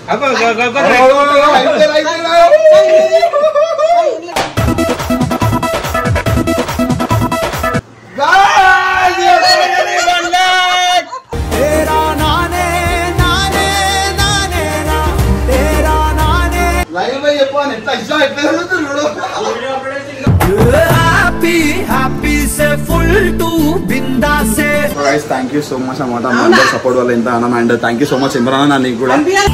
Thank you so much అన్నమాట మా అందరి సపోర్ట్ వల్ల ఎంత అన్న and thank you so much Imran నీకు కూడా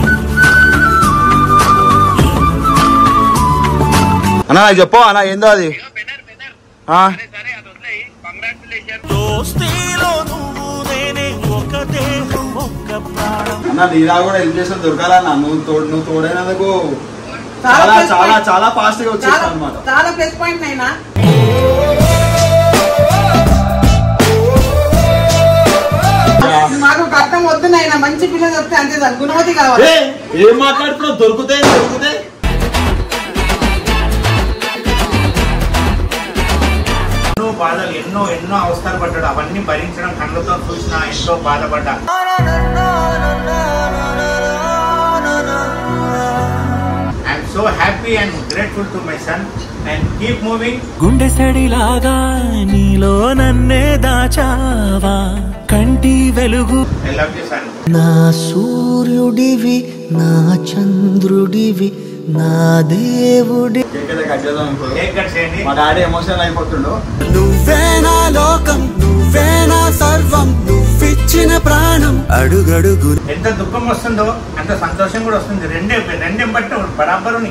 అన్నా నాకు చెప్పు అన్న ఏందో అది అన్న నీలా కూడా హెల్ప్ చేసిన దొరకాలన్నా నువ్వు తోడైనందుకు చాలా చాలా చాలా ఫాస్ట్ గా వచ్చేస్తా అనమాట. చాలా ప్లస్ పాయింట్ అయినా మాకు కట్టం వద్దునైనా మంచి పిల్లలు వస్తే అంతే గుణవతి కావాలి. ఏం మాట్లాడుతున్నావు? దొరుకుతాయి ఎన్నో బాధలు ఎన్నో అవస్థలు పడ్డాడు. అవన్నీ భరించడం కళ్ళతో చూసినా ఎంతో బాధపడ్డా. I'm so happy and grateful to my son and keep moving. గుండె సడిలాగా నీలో నన్నే దాచావా కంటి వెలుగు. I love you son. నా సూర్యుడివి నా చంద్రుడివి నా దేవుడి. మా డాడీ ఎమోషనల్ అయిపోతుండు. నువ్వే నా లోకం నువ్వే నా సర్వం నువ్విచ్చిన ప్రాణం అడుగడుగు. ఎంత దుఃఖం వస్తుందో అంత సంతోషం కూడా వస్తుంది. రెండే బట్టి బరాబరుని.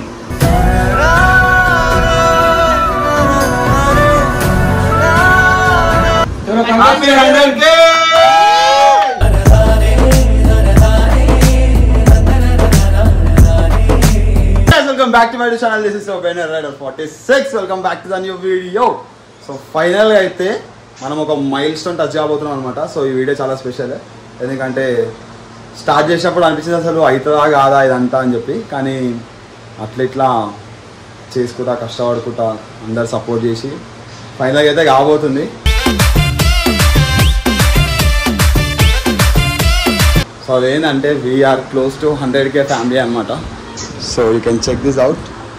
Welcome back to my channel. This is Banner Rider 46. Welcome back to the new video. So final గా అయితే మనం ఒక మైల్ స్టోన్ టచ్ చేయబోతున్నాం అనమాట. సో ఈ వీడియో చాలా స్పెషల్. ఎందుకంటే స్టార్ట్ చేసినప్పుడు అనిపించింది అసలు అవుతుందా కాదా ఇదంతా అని చెప్పి. కానీ ఇట్లా చేసుకుంటా కష్టపడుకుంటా అందరు సపోర్ట్ చేసి ఫైనల్గా అయితే కాబోతుంది. సో అదేంటంటే we're close to 100K family అనమాట. So you can check this out.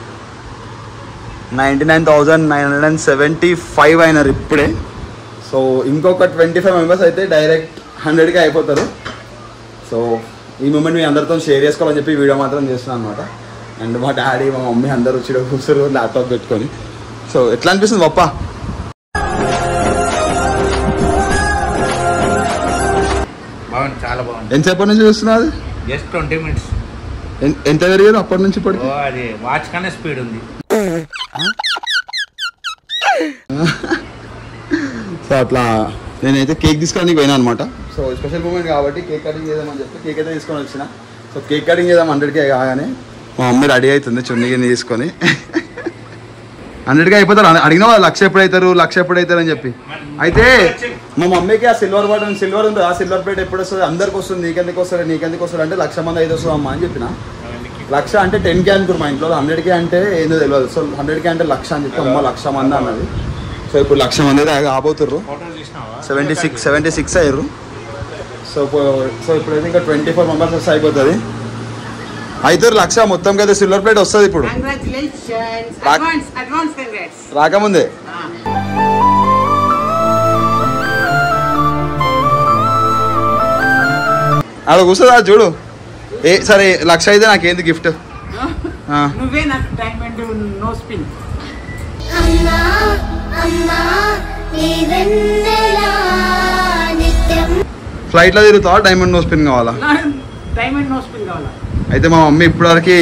99,975 అయినారు ఇప్పుడే. సో ఇంకొక 25 మెంబర్స్ అయితే డైరెక్ట్ 100K అయిపోతారు. సో ఈ మూమెంట్ మీ అందరితో షేర్ చేసుకోవాలని చెప్పి వీడియో మాత్రం చేస్తున్నాను అనమాట. అండ్ మా డాడీ మా మమ్మీ అందరూ వచ్చి కూర్చొని ల్యాప్టాప్ పెట్టుకొని. సో ఎట్లా అనిపిస్తుంది పప్ప? బాగుంది, చాలా బాగుంది. ఎంతసేపటి నుంచి చూస్తున్నది? Just 20 minutes. ఎంత పెరిగారు అప్పటి నుంచి ఇప్పటికి? అది వాచ్ కన్నా స్పీడ్ ఉంది. సో అట్లా నేనైతే కేక్ తీసుకోవడానికి పోయినా అనమాట. సో స్పెషల్ మూమెంట్ కాబట్టి కేక్ కటింగ్ చేద్దామని చెప్పి కేక్ అయితే తీసుకొని వచ్చిన. సో కేక్ కటింగ్ చేద్దాం 100K కాగానే మా మమ్మీ రెడీ అవుతుంది చున్నీని తీసుకొని. 100K అయిపోతారు. అడిగిన వాళ్ళు 1,00,000 ఎప్పుడవుతారు అని చెప్పి. అయితే మా మమ్మీకి ఆ సిల్వర్ బటన్ సిల్వర్ ఉంటుంది. ఆ సిల్వర్ ప్లేట్ ఎప్పుడు వస్తుంది? అందరికి వస్తుంది. నీకెందుకు వస్తుంది అంటే 1,00,000 మంది అయితే వస్తుంది అమ్మా అని చెప్పిన. 1,00,000 అంటే 10K అనుకురు మా ఇంట్లో. 100K అంటే ఏందో తెలియదు. సో 100K అంటే 1,00,000 అని చెప్పి అమ్మ 1,00,000 మంది అన్నది. సో ఇప్పుడు 1,00,000 మంది అయితే కాబోతుర్రు. 76 అయ్యారు. సో ఇప్పుడైతే ఇంకా 24 మెంబర్స్ వస్తే అయిపోతుంది. అయితే 1,00,000 మొత్తం కదా సిల్వర్ ప్లేట్ వస్తుంది ఇప్పుడు. రాకముందే అలా కూర్చోదా చూడు. సరే 1,00,000 అయితే నాకేంది గిఫ్ట్? ఫ్లైట్ లో తిరుగుతావా? డైమండ్ నో స్పిన్ కావాలా? అయితే మా మమ్మీ ఇప్పటివరకు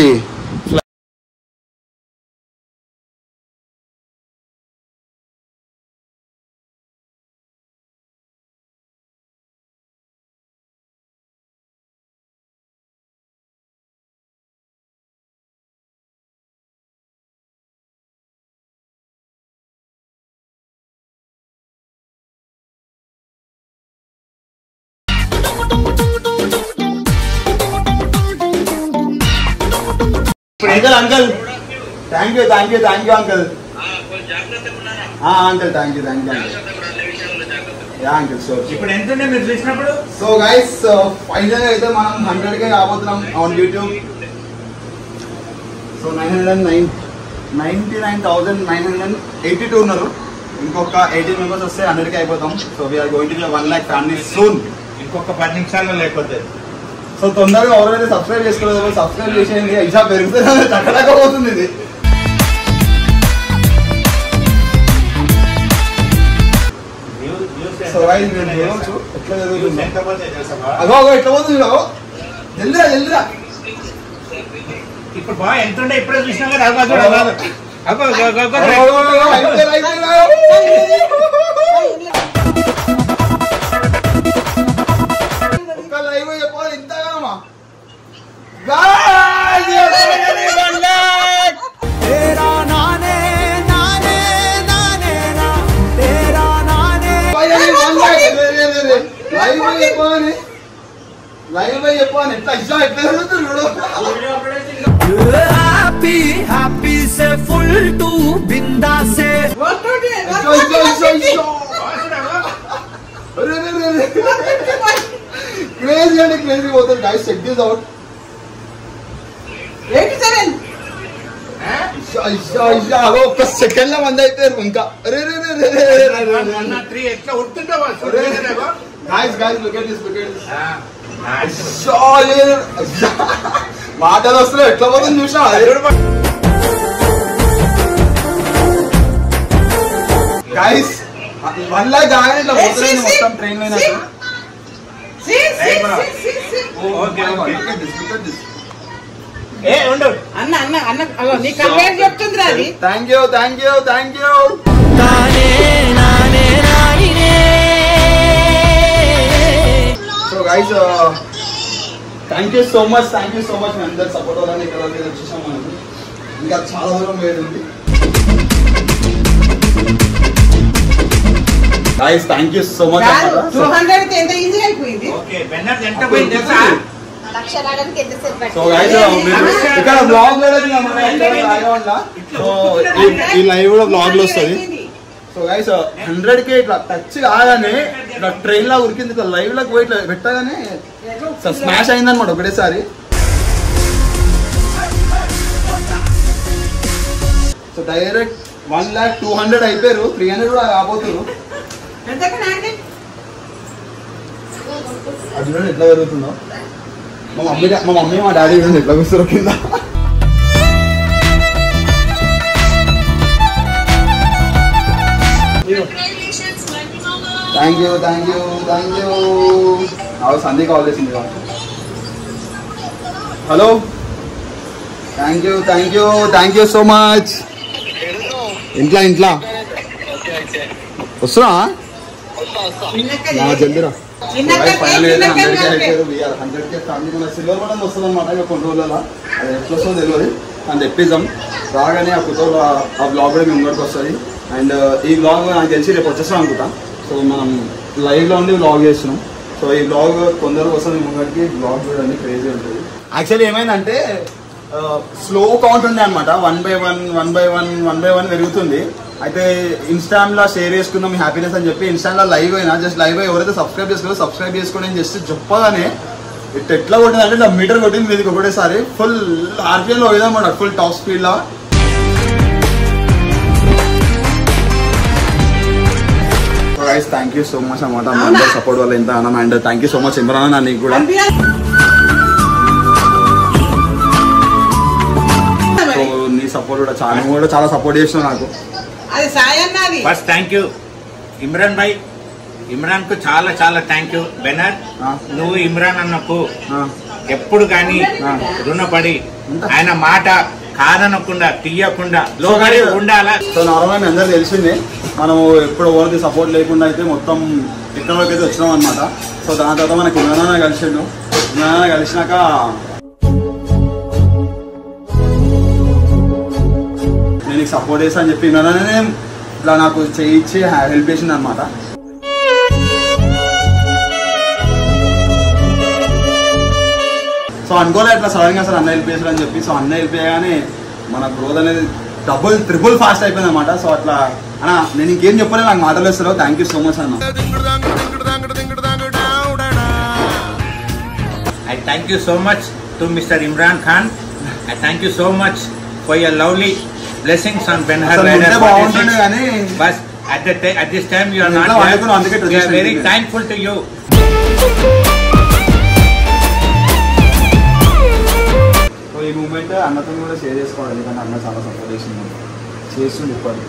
uncle uncle thank you uncle. Uncle thank you uncle. So ఇప్పుడు ఎంత మీరు చూసినప్పుడు? సో గైస్ ఫైనల్ అయితే మనం 100K కాబోతున్నాం ఆన్ యూట్యూబ్. సో 99,982 ఉన్నారు. ఇంకొక 18 మెంబర్స్ వస్తే 100K అయిపోతాం. So we're going to 1 lakh family soon. ఇంకొక 10 నిమిషాల్లో లేకపోతే. సో తొందరగా ఎవరైతే సబ్స్క్రైబ్ చేసుకోలేదు సబ్స్క్రైబ్ చేసేయండి. ఇషా పెరుగుతుంది చక్కడకపోతుంది ఇది. సో ఎట్లా జరుగుతుంది అగో ఎట్లా పోతుంది జల్దిరా ఇప్పుడు బాగా ఎంత ఉండే ఇప్పుడే చూసినా కదా ఒక్క లైవ్ చెప్పాలి ఇంతగానమ్మా. లైవ్ చెప్పాలి ఎట్లా ఇష్టం ఎట్లా జరుగుతుంది. హ్యాపీ సే ఫుల్ టు బిందా సే క్రేజీ అంటే క్రేజీ పోతుంది. Guys check this out. 87 ఒక్క సెకండ్ లో మంది అయిపోయారు ఇంకా. మాటలు వస్తున్నాయి ఎట్లా పోతుంది చూసా. గైస్ 1 lakh కాగానే ఇట్లా పోతుంది మొత్తం ట్రైన్ అయినట్టు. అన్న నీ కన్వేర్ చెప్తుందిరా అది. Thank you. So guys thank you so much మీ అందరు సపోర్ట్ అవ్వాలని ఇక్కడ వచ్చేసాం. మనకి ఇంకా చాలా దూరం వేడి ఉంది. Guys thank you so much. 200 ఎంత ఈజీగా అయిపోయింది. సో గైస్ ఇక్కడ బ్లాగ్ ఈ లైవ్ కూడా బ్లాగ్ లో వస్తుంది. సో గైస్ 100K ఇట్లా టచ్ కాగానే ఇట్లా ట్రైన్ లా ఉరికింది. ఇట్లా లైవ్ లకు పోయి ఇట్లా పెట్టగానే స్మాష్ అయిందనమాట ఒకటేసారి. సో డైరెక్ట్ 1,200,000 అయిపోయారు. 300 కూడా కాబోతున్నారు. అది చూడండి ఎట్లా జరుగుతుందో. మా మమ్మీ మా డాడీ చూడండి ఎట్లా కూర్చోరు కింద. Thank you. సంధి కాల్ చేసింది. Hello thank you so much. ఇంట్లో వస్తున్నా జల్దీరా. సిల్వర్ బటన్ వస్తుంది అనమాట ఇక కొన్ని రోజులలో. అది ఎట్లా వస్తుందో తెలియదు అని తెప్పిద్దాం. రాగానే ఆ కుటుంబ ఆ బ్లాగ్ కూడా మీ ముందరికి వస్తుంది. అండ్ ఈ బ్లాగ్ నాకు తెలిసి రేపు వచ్చేస్తాం అనుకుంటా. సో మనం లైవ్లో ఉండి బ్లాగ్ చేస్తున్నాం. సో ఈ బ్లాగ్ కొందరు వస్తుంది ముంగడికి. బ్లాగ్ చూడండి క్రేజీ ఉంటుంది. యాక్చువల్లీ ఏమైందంటే స్లో కౌంట్ ఉండే అనమాట. 1 by 1 పెరుగుతుంది. అయితే ఇన్స్టాగ్రామ్లో షేర్ చేసుకుందాం మీ హ్యాపీనెస్ అని చెప్పి ఇన్స్టాగ్రామ్లో లైవ్ అయినా జస్ట్ లైవ్ అయ్యి ఎవరైతే సబ్స్క్రైబ్ చేసుకోవాలో సబ్స్క్రైబ్ చేసుకోండి అని జస్ట్ చెప్పగానే ఎట్లా కొట్టింది అంటే మీటర్ కొట్టింది మీదకి ఒకటేసారి. ఫుల్ ఆర్పిఎంలో పోయిందన్నమాట. ఫుల్ టాప్ స్పీడ్లో. Guys thank you so much అన్నమాట మా అందరి సపోర్ట్ వల్ల ఇంత అన్న. And thank you so much Imran అన్న నీకు కూడా. సో నీ సపోర్ట్ కూడా చాలా సపోర్ట్ చేసినావు నాకు. ఫస్ట్ థ్యాంక్ యూ ఇమ్రాన్ భాయ్. ఇమ్రాన్ కు చాలా థ్యాంక్ యూ. బెనర్ నువ్వు ఇమ్రాన్ అన్నకు ఎప్పుడు కానీ రుణపడి ఆయన మాట కాదనకుండా తీయకుండా లోబడి ఉండాలా. సో నార్మల్గా మీ అందరూ తెలిసిందే మనము ఎప్పుడు ఎవరికి సపోర్ట్ లేకుండా అయితే మొత్తం ఇక్కడ వరకు అయితే వచ్చినాం అనమాట. సో దాని తర్వాత మనకి ఇమ్రాన్ కలిసిండు. ఇమ్రాన్ కలిసినాక నేను సపోర్ట్ చేస్తా అని చెప్పి ఇమ్రాన్ ఇట్లా నాకు చేయించి హెల్ప్ చేసింది అనమాట. సో అనుకోలే ఇట్లా సడన్గా అసలు అన్న హెల్ప్ చేశారు అని చెప్పి. సో అన్న హెల్ప్ చేయగానే మన గ్రోత్ అనేది ట్రిపుల్ ఫాస్ట్ అయిపోయింది అనమాట. సో అట్లా అన్న నేను ఇంకేం చెప్పలేదు నాకు మాటలు వేస్తారు. థ్యాంక్ యూ సో మచ్ అన్న. I thank you so much to Mr. Imran Khan. I thank you so much for your lovely blessings on Ben Har అసలు Rider ఉంటే బాగుంటుండే కానీ 46. But at this time you are not ఇంట్లో వండుకున్నాం, అందుకే there. We are tradition very ఇది. thankful to you. So ఈ moment అన్నతో కూడా షేర్ చేసుకోవాలి, ఎందుకంటే అన్న చాలా సపోర్ట్ చేస్తుండే ఇప్పటికి.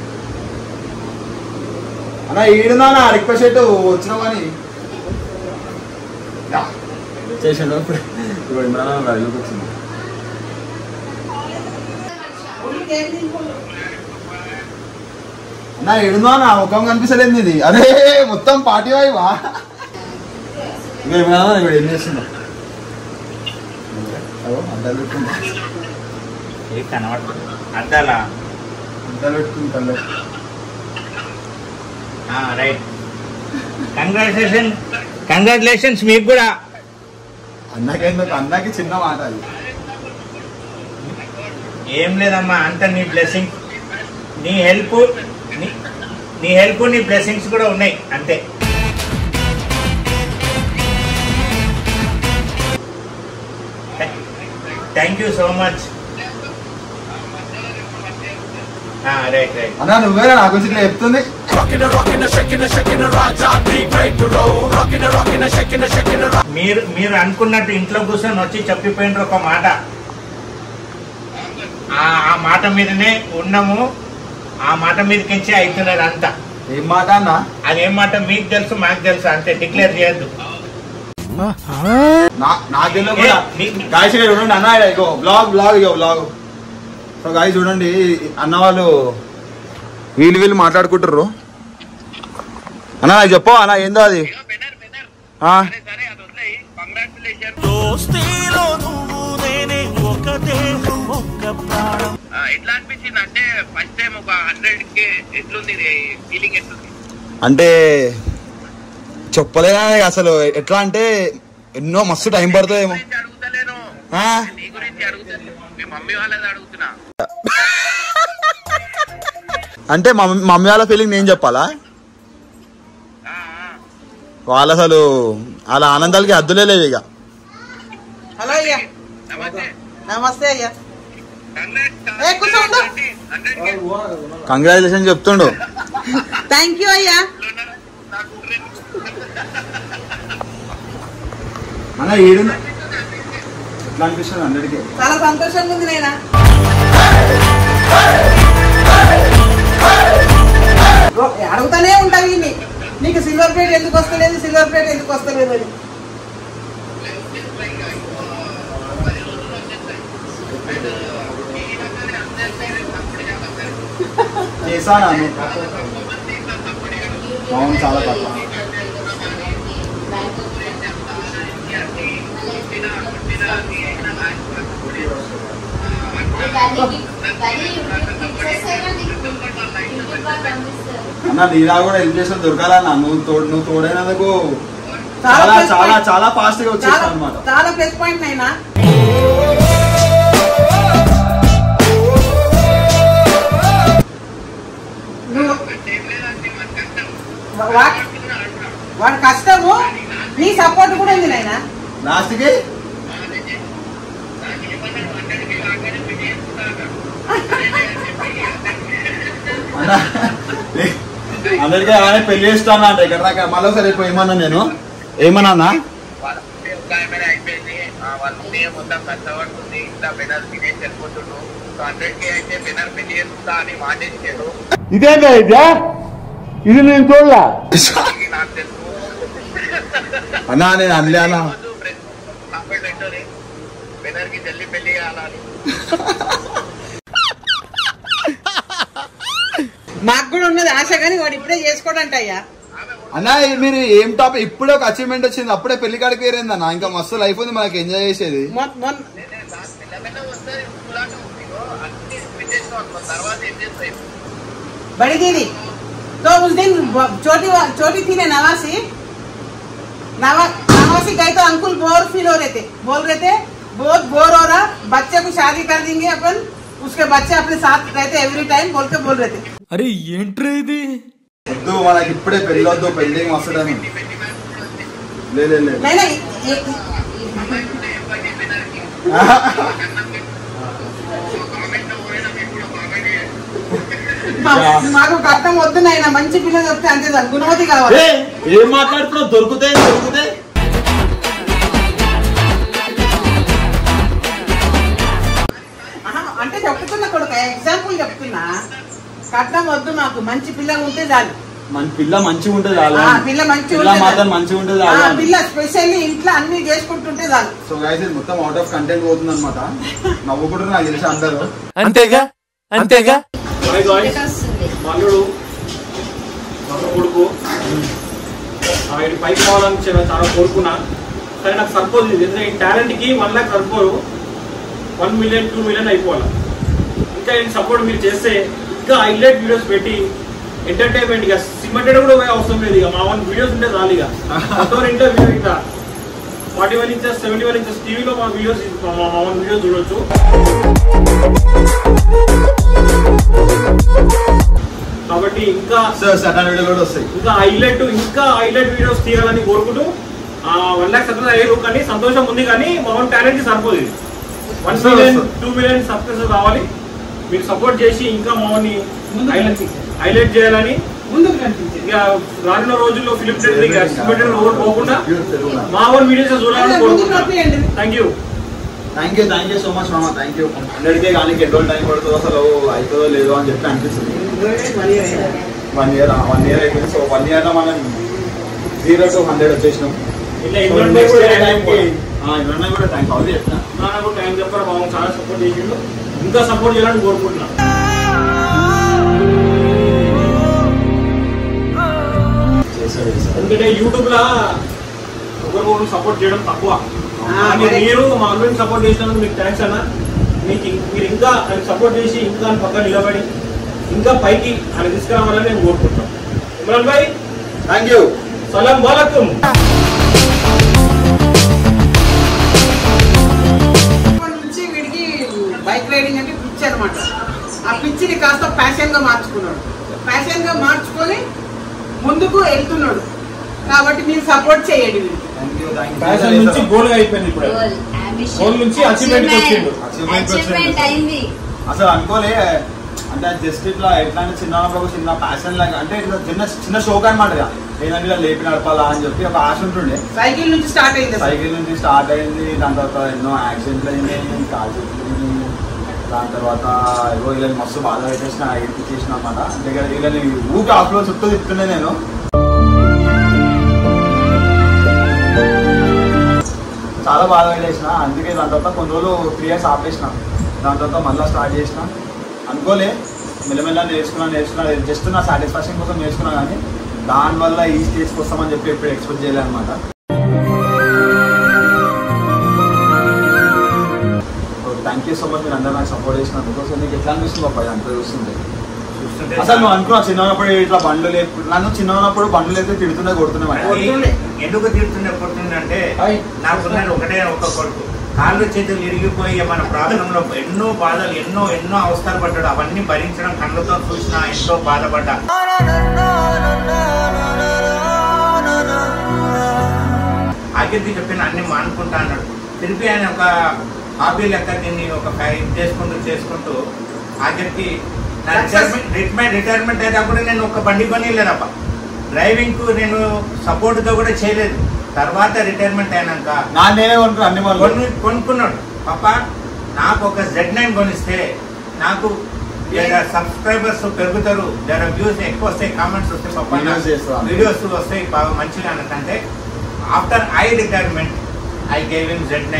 అన్న ఈడున్నా నా రిక్వెస్ట్ అయితే వచ్చినావు కానీ చేసాడు ఇప్పుడు ఇమ్రాన్ రైలుకి వచ్చింది. అన్న ఏడున్నా నా ముఖం కనిపిస్తలేదు ఇది. అరే మొత్తం పార్టీ వాయివా ఇంకా ఇమ్రాన్ ఇప్పుడు ఏం చేస్తున్నా అద్దాలు పెట్టుకుంటా ఏ కనబడుతుంది అద్దాలా? అద్దాలు పెట్టుకుంటా. రైట్. కంగ్రాచులేషన్స్ మీకు కూడా. అన్నకి చిన్న మాట అది. ఏం లేదమ్మా, అంత నీ బ్లెస్సింగ్, నీ హెల్ప్ నీ బ్లెస్సింగ్స్ కూడా ఉన్నాయి అంతే. Thank you so much. Right right. అన్నా నువ్వేనా నా గురించి ఇట్లా చెప్తుంది? మీరు అనుకున్నట్టు ఇంట్లో కూర్చొని వచ్చి చెప్పిపోయినారు ఒక మాట. ఆ మాట మీదనే ఉన్నాము, ఆ మాట మీదకించి అవుతున్నది అంతా. ఏం మాట అన్న? అదేం మాట మీకు తెలుసు, మాకు తెలుసు, అంతే. డిక్లేర్ చేయొద్దు. నాకు గాయస్ చూడండి అన్న, ఇగో బ్లాగ్. సో గాయస్ చూడండి అన్న వాళ్ళు వీళ్ళు మాట్లాడుకుంటారు. అన్న నాకు చెప్పు అన్న, ఏందో అది? అంటే చెప్పలేదా అసలు, ఎట్లా అంటే ఎన్నో మస్తు టైం పడుతుందేమో. అంటే మమ్మీ వాళ్ళ ఫీలింగ్ నేను చెప్పాలా? వాళ్ళు అసలు వాళ్ళ ఆనందాలకి హద్దులే లేవు ఇక. హలో అయ్యా, నమస్తే అయ్యా. కంగ్రాచులేషన్ చెప్తుండు. థ్యాంక్ యూ అయ్యా. అన్న ఏడు ఎట్లా అనిపిస్తుంది అందరికి? చాలా సంతోషంగా ఉంది నైనా. అడుగుతానే ఉంటాయి నీకు సిల్వర్ ప్లేట్ ఎందుకు వస్తలేదు అని. చేశాను అవును, చాలా తక్కువ. అన్న నీలా కూడా హెల్ప్ చేస్తే దొరకాలన్నా, నువ్వు తోడైనందుకు చాలా చాలా చాలా ఫాస్ట్ గా వచ్చేస్తాను అనమాట. చాలా ప్లస్ పాయింట్ అయినా. వాడి కష్టము నీ సపోర్ట్ కూడా ఉంది నాయనా. లాస్ట్ కి అందరికీ అలానే పెళ్లి చేస్తాను అంటే ఇక్కడ దాకా మళ్ళీ ఒకసారి ఏమన్నా నేను ఏమన్నా ఇదేంటా ఇది నేను చూడలా అన్నా, నేను అనలే అన్నా. మాకు కూడా ఉన్నది ఆశ, కానీ వాడు ఇప్పుడే చేసుకోడంట అయ్యా. అన్నా మీరు ఏం టాప్ ఇప్పుడే ఒక అచీవ్మెంట్ వచ్చింది, అప్పుడే పెళ్లి కాడికి వేరేందన్నా. ఇంకా మస్తు లైఫ్ ఉంది మనకి ఎంజాయ్ చేసేది. बड़ी दीदी तो उस दिन छोटी थी ना नवासी गए तो अंकुल बोर फील हो रहे थे, बोल रहे थे बहुत बोर हो रहा, बच्चे को शादी कर देंगे अपन, उसके बच्चे अपने साथ रहते एवरी टाइम बोल रहे थे. अरे ఏంట్రా ఇది వద్దు మనకి ఇప్పుడే పెళ్లి వద్దు, పెళ్లి వస్తుందని మాకు కట్టం వద్దు నాయన, మంచి పిల్ల చెప్తే అంతే చాలు, గుణవతి కావాలి. ఏం మాట్లాడుతున్నావు? దొరుకుతాయి. అంటే చెప్తున్నా కొడుకు, ఎగ్జాంపుల్ చెప్తున్నా. కట్టం వద్దు మాకు, మంచి పిల్ల ఉంటే చాలు. పిల్ల మంచిగా ఉంటుంది పిల్ల మంచిగా ఉంటుంది. పిల్ల స్పెషల్లీ ఇంట్లో అన్ని చేసుకుంటుంటే చాలు. సో గైస్ ఇది మొత్తం అవుట్ ఆఫ్ కంటెంట్ పోతుంది అనమాట. నవ్వుకుంటారు నాకు తెలిసి అందరూ. అంతేగా మల్లుడు కొడుకు ఆయన పైకి పోవాలని చాలా కోరుకున్నా. కానీ నాకు సరిపోదు. ఎందుకంటే ఈ టాలెంట్కి 1 lakh సరిపోదు, 1 million 2 million అయిపోవాలి. ఇంకా నేను సపోర్ట్ మీరు చేస్తే ఇంకా హైలైట్ వీడియోస్ పెట్టి ఎంటర్టైన్మెంట్, ఇక సిమెంటెడ్ కూడా పోయే అవసరం లేదు. ఇక మా 1 వీడియోస్ ఉంటే చాలు. ఇక మొత్తం ఇంటర్వ్యూ ఇట్లా 41 inches 71 inches టీవీలో మా 1 వీడియోస్ చూడొచ్చు. కాబట్టి ఇంకా హైలైట్ వీడియోస్ తీయాలని కోరుకుంటూ 1 lakh సబ్స్క్రైబర్స్ అయ్యారు. కానీ సంతోషం ఉంది, కానీ మా టాలెంట్ కి సరిపోదు. 1 million 2 million సబ్స్క్రైబర్స్ కావాలి. మీరు సపోర్ట్ చేసి ఇంకా మామూలు హైలైట్ చేయాలని ఇక రానున్న రోజుల్లో ఫిలిం పోకుండా మా వీడియోస్ చూడాలని కోరుకుంటున్నాను. థ్యాంక్ యూ సో మచ్ మామ. Thank you. 100K కానీ ఎన్నో టైం పడుతుందో అసలు అవుతుందో లేదో అని చెప్పి అనిపిస్తుంది. 1 year అయిపోయింది. సో 1 year లో మనం 0 to 100 వచ్చేసినాం. ఇమ్రాన్ కూడా థ్యాంక్ ఆల్రెడీ చెప్తున్నా. టైం చెప్పారు, బాబు చాలా సపోర్ట్ చేసిండు. ఇంకా సపోర్ట్ చేయాలని కోరుకుంటున్నాను. ఎందుకంటే యూట్యూబ్ లా ఒకరు సపోర్ట్ చేయడం తక్కువ. మీరు మా అల్లుడిని సపోర్ట్ చేసినందుకు మీకు థ్యాంక్స్ అన్న. మీరు ఇంకా ఆయన సపోర్ట్ చేసి ఇంకా పక్కన నిలబడి ఇంకా పైకి ఆయన తీసుకురావాలని నేను కోరుకుంటున్నాను. ఇమ్రాన్ భాయ్ థ్యాంక్ యూ. సలాం వాలకుం. నుంచి వీడికి బైక్ రైడింగ్ అంటే పిచ్చి అనమాట. ఆ పిచ్చిని కాస్త ప్యాషన్ గా మార్చుకున్నాడు. ప్యాషన్ గా మార్చుకొని ముందుకు వెళ్తున్నాడు. కాబట్టి మీరు సపోర్ట్ చేయండి. ప్యాషన్ నుంచి గోల్ అయిపోయింది. ఇప్పుడు గోల్ నుంచి అచీవ్మెంట్ వచ్చిండు. అసలు అనుకోలే. అంటే జస్ట్ ఇట్లా ఎట్లా అంటే చిన్న ప్యాషన్ లాగా, అంటే ఇట్లా చిన్న షోక్ అనమాట. ఏంటంటే ఇలా లేపి నడపాలా అని చెప్పి ఒక ఆశ ఉంటుండే. సైకిల్ నుంచి స్టార్ట్ అయింది. దాని తర్వాత ఎన్నో యాక్సిడెంట్లు అయినాయి, కాల్ చెట్లు. దాని తర్వాత ఏవో ఇలా మస్తు బాధ పెట్టేసిన ఎక్కించేసిన అనమాట. అంటే వీళ్ళని ఊరికి ఆఫ్లో చుట్టూ తిప్పుతుండే నేను. చాలా బాధ పెట్టేసిన. అందుకే దాని తర్వాత కొన్ని రోజులు 3 years ఆపేసిన. దాని తర్వాత మళ్ళీ స్టార్ట్ చేసిన. అనుకోలే, మెల్లమెల్ల నేర్చుకున్నా. జస్ట్ నా సాటిస్ఫాక్షన్ కోసం నేర్చుకున్నా. కానీ దానివల్ల ఈ స్టేజ్కి వస్తామని చెప్పి ఎప్పుడు ఎక్స్పెక్ట్ చేయలేదు అనమాట. Thank you so much. మీరు అందరూ నాకు సపోర్ట్ చేసినందుకు. సో నీకు ఎట్లా అనిపిస్తుంది అబ్బాయి అంత చూస్తుంటే? అసలు నువ్వు అనుకున్నా చిన్నప్పుడు ఇట్లా బండ్లు నన్ను చిన్నప్పుడు బండ్లు అయితే తిడుతుండే కొడుతుండే. ఎందుకు కొడుతుండే అంటే నాకున్నది ఒకటే ఒక కొడుకు. కాళ్ళు చేతులు ఇరిగిపోయి మన ప్రాబ్లంలో ఎన్నో బాధలు ఎన్నో అవస్థలు పడ్డాడు. అవన్నీ భరించడం కళ్ళతో చూసినా ఎంతో బాధపడ్డా. ఆఖరికి చెప్పిన అన్ని మానుకుంటా అన్నాడు. తిరిగి ఆయన ఒక హాబీ లెక్క దీన్ని ఒక చేసుకుంటూ ఆఖరికి రిటైర్మెంట్ అయినప్పుడు నేను ఒక బండి కొనిలేదప్ప. డ్రైవింగ్ కు నేను సపోర్ట్ తో కూడా చేయలేదు. తర్వాత రిటైర్మెంట్ అయినాక కొనుక్కున్నాడు. పాప నాకు ఒక Z9 కొనిస్తే నాకు సబ్స్క్రైబర్స్ పెరుగుతారు, జర వ్యూస్ ఎక్కువ వస్తాయి, కామెంట్స్ వస్తాయి, పాప వీడియోస్ వస్తాయి బాగా మంచిగా అన్నకంటే after I retirement I gave him Z9.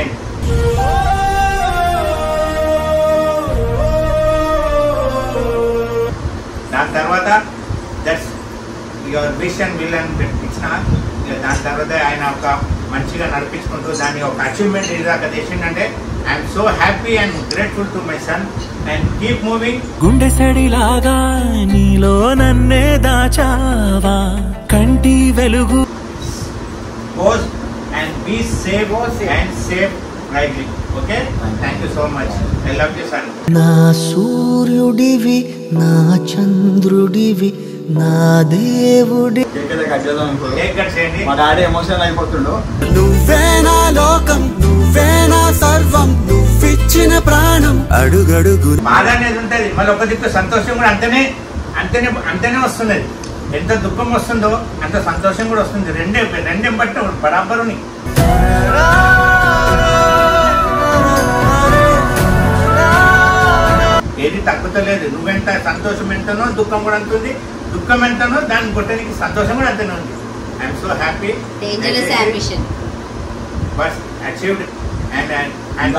దాని తర్వాత దట్స్ యువర్ విషన్ విల్ అని ఇచ్చిన. దాని తర్వాత ఆయన ఒక మంచిగా నడిపించుకుంటూ దాన్ని ఒక అచీవ్మెంట్ ఇదాకా చేసిందంటే I'm so happy and grateful to my son and keep moving. గుండె సడిలాగా నీలో నన్నే దాచావా కంటి వెలుగు. Pose and be safe and safe rightly. Okay? Thank you so much. I love you, son. నా సూర్యుడివి నా చంద్రుడివి నా దేవుడి. మా డాడీ ఎమోషనల్ అయిపోతుండో. నువ్వే నా లోకం నువ్వే నా సర్వం నువ్విచ్చిన ప్రాణం అడుగడుగు. బాధ అనేది ఉంటది, మళ్ళీ ఒక దిక్కు సంతోషం కూడా అంతనే అంతనే వస్తుంది. ఎంత దుఃఖం వస్తుందో అంత సంతోషం కూడా వస్తుంది. రెండేం బట్టి బరాబరుని. ఏది తగ్గుతలేదు. నువ్వెంత సంతోషం ఎంతనో దుఃఖం కూడా అంతుంది. దుఃఖం ఎంతనో దాన్ని కొట్టడానికి సంతోషం కూడా అంతనే ఉంది. I'm so happy. But achieved and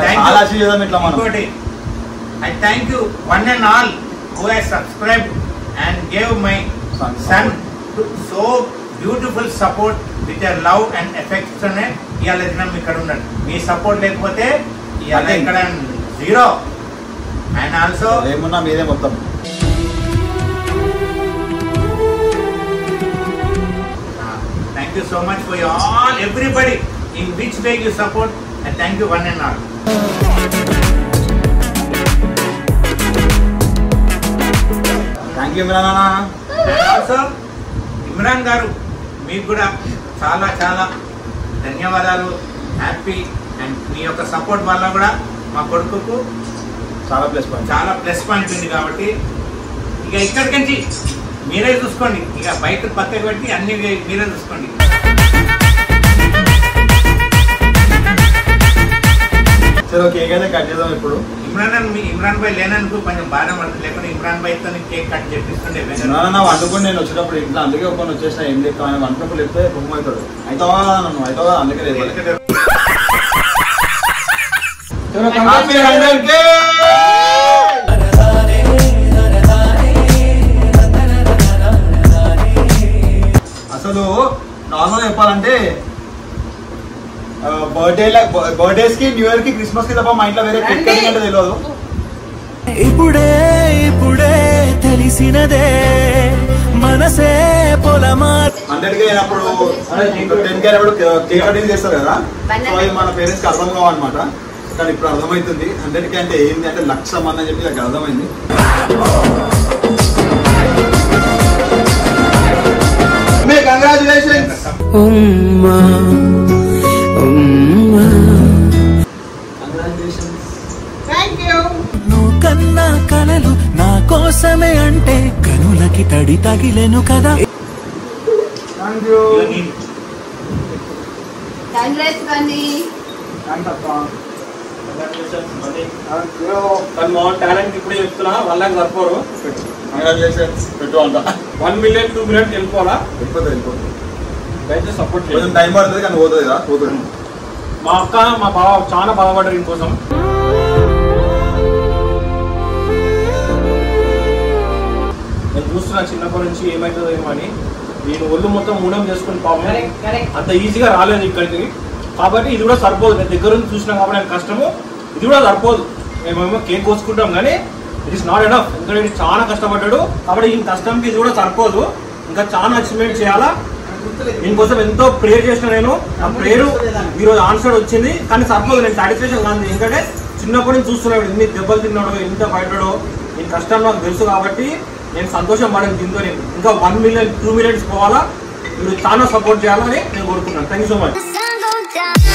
I thank you one and all who has subscribed and gave my son so beautiful support with your love and affection. ఇవాళ దినం ఇక్కడ ఉన్నాడు. మీ సపోర్ట్ లేకపోతే ఇవాళ ఇక్కడ జీరో. అండ్ ఆల్సో ఏమున్నా మీదే మొత్తం. Thank you so much for all everybody in which way you support, and thank you one and all. Thank you Imran Anna. And also Imran garu meeku kuda చాలా చాలా ధన్యవాదాలు. Happy. And మీ యొక్క support వల్ల కూడా మా కొడుకుకు చాలా plus point ఉంది. కాబట్టి ఇక ఇక్కడికి నుంచి మీరే చూసుకోండి. ఇక బయట పక్కకు పెట్టి అన్ని మీరే చూసుకోండి. చలో కేక్ అయితే కట్ చేద్దాం ఇప్పుడు. ఇమ్రాన్ భాయ్ లేనందుకు కొంచెం బాధ పడుతుంది. లేకపోతే ఇమ్రాన్ భాయ్ తో కేక్ కట్ చేపిస్తుండే. వండుకొని నేను వచ్చేటప్పుడు ఇంట్లో అందుకే ఒక వచ్చేసిన ఏం చెప్తాను ఆయన వంటప్పుడు చెప్తే బొమ్మ అవుతాడు. అవుతావా నన్ను అవుతావా అందుకే అసలు నార్మల్ చెప్పాలంటే బర్త్డేస్ కి న్యూ ఇయర్ కి క్రిస్మస్ కి తప్ప మా ఇంట్లో వేరే కేక్ కటింగ్ అంటే తెలియదు. ఇప్పుడే తెలిసినదే మనసే పొలమా 100K అయినప్పుడు 10K అయినప్పుడు కేక్ కటింగ్ చేస్తారు కదా. సో అది మన పేరెంట్స్ కి అర్థం కావన్నమాట. కానీ ఇప్పుడు అర్థమవుతుంది 100K అంటే ఏంటి అంటే 1,00,000 మంది అని చెప్పి నాకు అర్థమైంది. కంగ్రాచులేషన్స్. నువ్వు కన్నా కలలు నా కోసమే అంటే కనులకి తడి తగిలేను కదా. టాలెంట్ ఇప్పుడే చెప్తున్నా. వాళ్ళకి సరిపోరు. పెట్టు అంట 1 million 2 million వెళ్ళిపోవాలా. దయచేసి సపోర్ట్ చేయండి. టైం పడుతుంది కానీ పోతుంది కదా. పోతుంది. మా అక్క మా బావ చాలా బాధపడ్డారు దీనికోసం. నేను చూస్తున్నా చిన్నప్పటి నుంచి ఏమవుతుందో ఏమో అని. నేను ఒళ్ళు మొత్తం మూడం చేసుకుని పాపం అంత ఈజీగా రాలేదు ఇక్కడికి. కాబట్టి ఇది కూడా సరిపోదు. నేను దగ్గర నుంచి చూసినా కాబట్టి నాకు కష్టము. ఇది కూడా సరిపోదు. మేమేమో కేక్ కోసుకుంటాం కానీ ఇట్ ఇస్ నాట్ ఎనఫ్. ఎందుకంటే చాలా కష్టపడ్డాడు. కాబట్టి ఈ కష్టంకి ఇది కూడా సరిపోదు. ఇంకా చాలా అచీవ్మెంట్ చేయాలా. దీనికోసం ఎంతో ప్రేయర్ చేసిన నేను. ఆ ప్రేయర్ ఈరోజు ఆన్సర్ వచ్చింది. కానీ సరిపోదు. నేను సాటిస్ఫాక్షన్ కాదు. ఎందుకంటే చిన్నప్పటి నుంచి చూస్తున్నాడు ఎన్ని దెబ్బలు తిన్నాడో ఎంత పడ్డాడో. ఈ కష్టం నాకు తెలుసు కాబట్టి నేను సంతోషం పడాను దీంతో. ఇంకా 1 million 2 millions పోవాలా. మీరు చాలా సపోర్ట్ చేయాలని నేను కోరుకున్నాను. Thank you so much.